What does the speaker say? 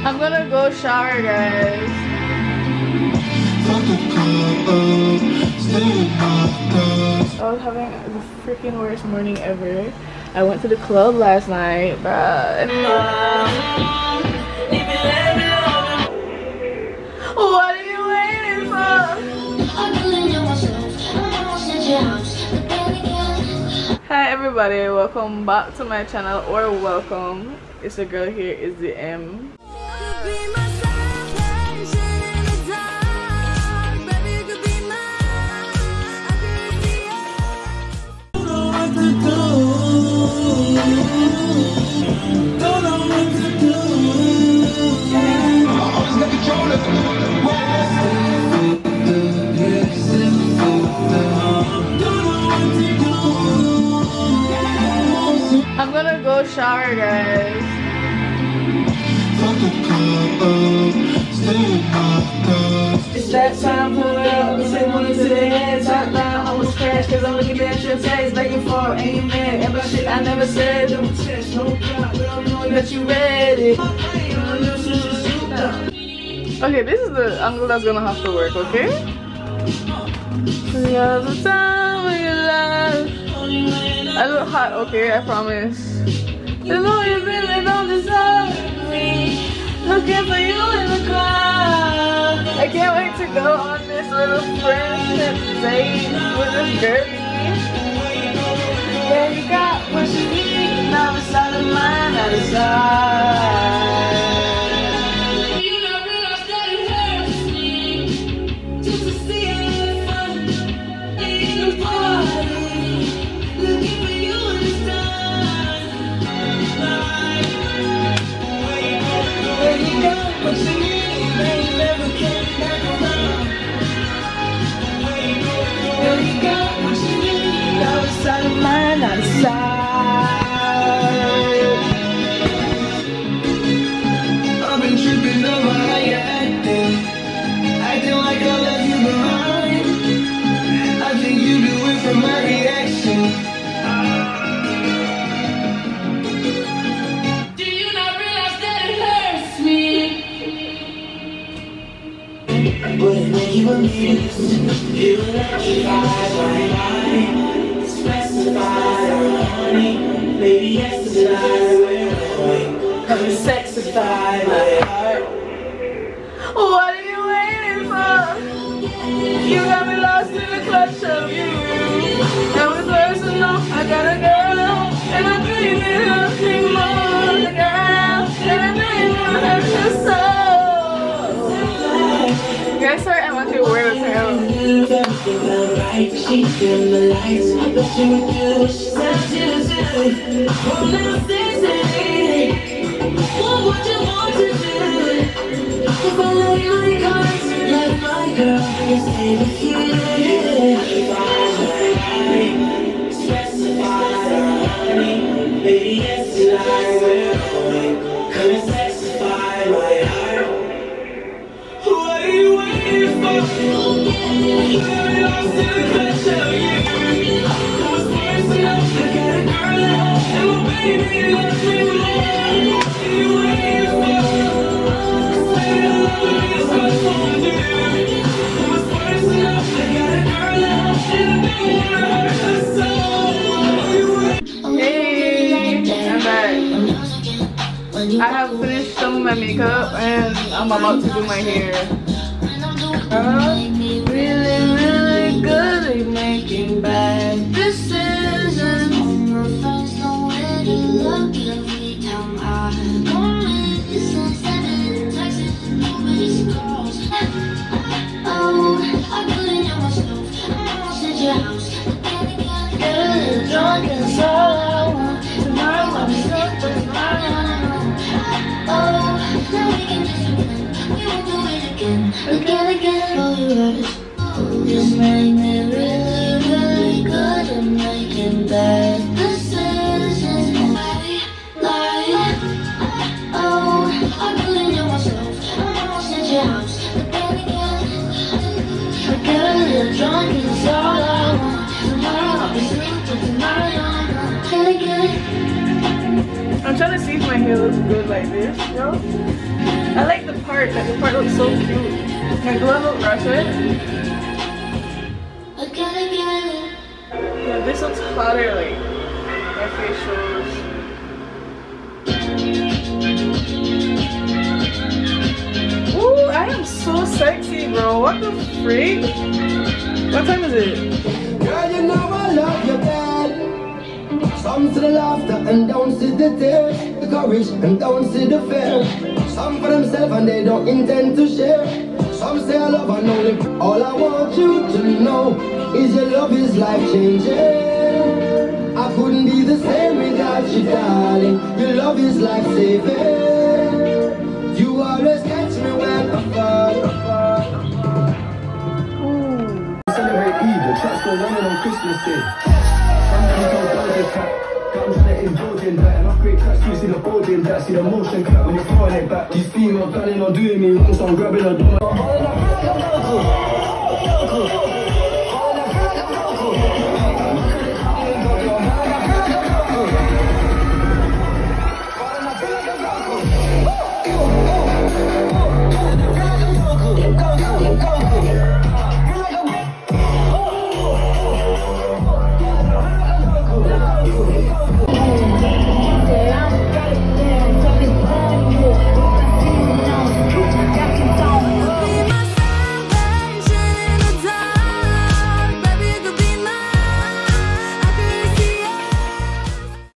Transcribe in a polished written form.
I'm gonna go shower, guys. I was having the freaking worst morning ever. I went to the club last night, bruh. What are you waiting for? Hi everybody, welcome back to my channel, or welcome. It's your girl here, is the M. I'm gonna go shower, guys. It's that time for it. Say one to the head, top down, almost crash. Cause I'm looking at your face, begging for amen. And about shit I never said, don't test, no doubt. But I know that you ready. Okay, this is the angle that's gonna have to work, okay? The other time of your life. I look hot, okay, I promise. You know you really don't deserve me. Looking for you in the car. I can't wait to go on this little friendship date with this girl. Yeah, you got what you need. Now it's out of mind, out of sight. Out of mind, out of sight. I've been tripping over how you're acting like I left you behind. I think you do it from my reaction. Do you not realize that it hurts me? Wouldn't make you amused. You electrified my mind. Maybe yesterday we're going. Come and sexify my heart. What are you waiting for? You got me lost in the clutch of you. Now it's personal. I got a girl, and I dream it nothing more. A girl, and I dream it hurt your soul. Guys, sorry, I'm actually weird as hell. She dim the lights, but she would do what she said she would do. One little thing, what would you want to do? If I lay you in cards, like my girl, I stay with you. Specify our honey, baby, yes, tonight we're going. Come and sexify my heart. What are you waiting for? You got me lost in the clutch of you. It was personal. I got a girl at home, and my baby loves me more. What are you waiting for? Say you love me, it's what I wanna do. It was personal. I got a girl at home, and I don't wanna hurt her soul. Hey, I'm back. I have finished some of my makeup, and I'm about to do my hair. Really good at making bad decisions. Getting drunk and so tomorrow I'll be something mine. Oh, now we can just pretend we won't do it again. Oh, you make me really good at making bad decisions. Oh, I really know myself. I'm almost at your house, but then again, I get a little drunk and it's all I want. Tomorrow I'll be sleeping tonight. Then again, I'm trying to see if my hair looks good like this, yo. I Like the part looks so cute. Like, do I look ratchet? Yeah, this looks hotter, like my facials. Ooh, I am so sexy, bro. What the freak? What time is it? Girl, you know I love you bad. Some to the laughter and don't see the tears, the courage and don't see the fear. Some for themselves and they don't intend to share. Some say I love and only. All I want you to know is your love is life changing. I couldn't be the same without you, darling. Your love is life saving. You always catch me when I fall. Celebrate Eid, the track's still running on Christmas Day. Somebody told Doja Cat, got me letting Jordan back. And I create tracks, you see the boarding back, see the motion clap when you're throwing it back. These female planning on doing me wrong, so I'm grabbing a door.